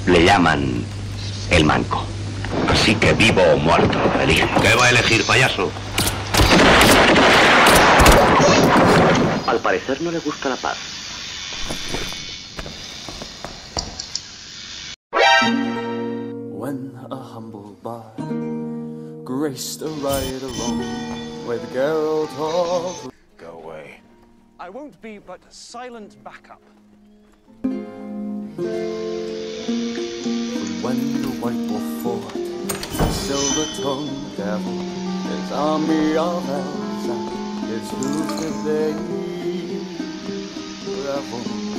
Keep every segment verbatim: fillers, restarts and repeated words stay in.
Le llaman el manco. Así que vivo o muerto, elige. ¿Qué va a elegir, payaso? Al parecer no le gusta la paz. When a humble bard graced a ride along with Geralt of... Go away. I won't be but silent backup. When the White Wolf fought the silver-tongued devil, his army of elves at his hooves did they revel.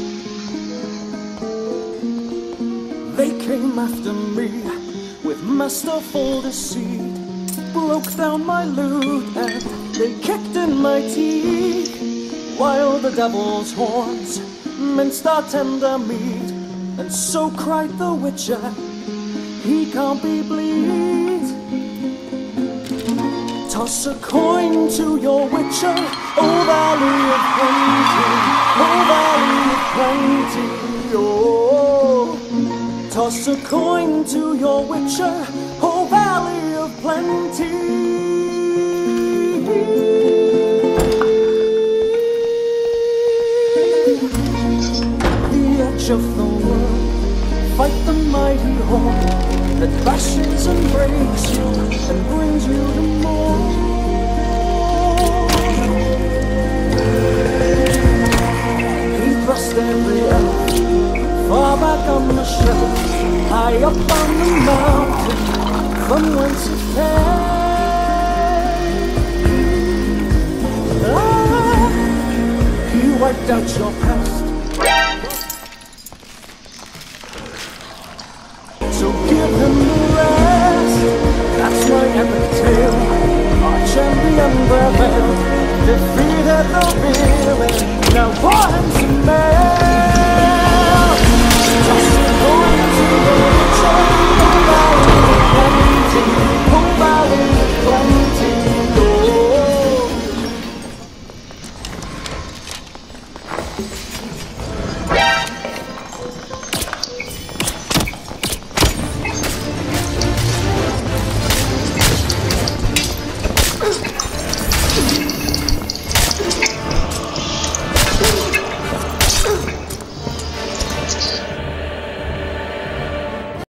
They came after me with masterful deceit, broke down my lute and they kicked in my teeth, while the devil's horns minced our tender meat. And so cried the Witcher, he can't be bleed. Toss a coin to your Witcher, oh valley of plenty, oh valley of plenty, oh. Toss a coin to your Witcher, oh valley of plenty. The edge of the world, fight the mighty horde that bashes and breaks you and brings you to more. He thrust every elf far back on the shelf, high up on the mountain from whence it came. Ah, he wiped out your past, so give him the rest. That's my epic tale. Our champion prevailed, defeated the villain. Now